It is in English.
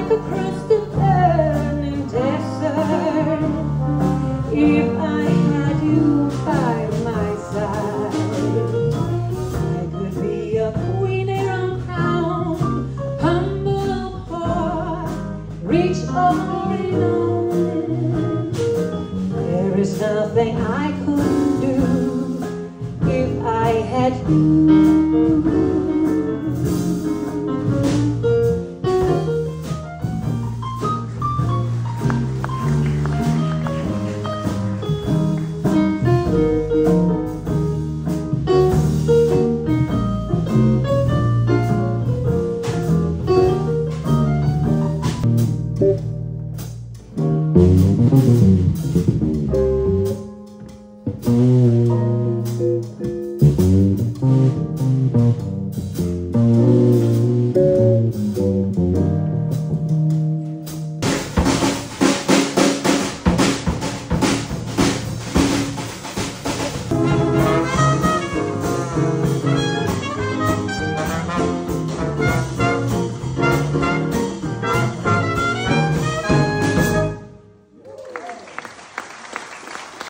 across the burning desert. If I had you by my side, I could be a queen in a crown, humble or poor, rich or renowned. There is nothing I couldn't do if I had you.